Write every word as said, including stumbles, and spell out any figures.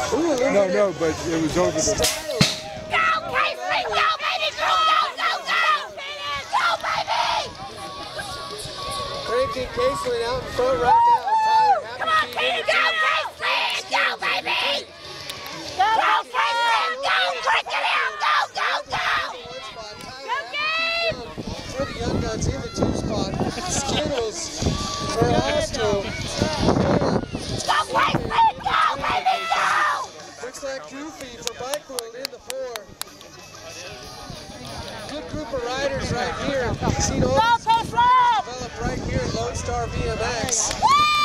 No, no, but it was over the... Go, Casey! Go, baby! Go, go, go, go! Go, baby! Frankie Casely out in front right now. Tyler, happy Come on, Katie! Go, Casey! Go, baby! Go, Casey! Go, quicken him! Go, go, go! Go, Gabe! For the Young Guns in the two spot. Skittles for Astro. Go, Casey! Go, baby! Go! Looks like Goofy for Bike World in the four. Good group of riders right here. Seen all Go, these Casey! develop right here at Lone Star V M X. Woo!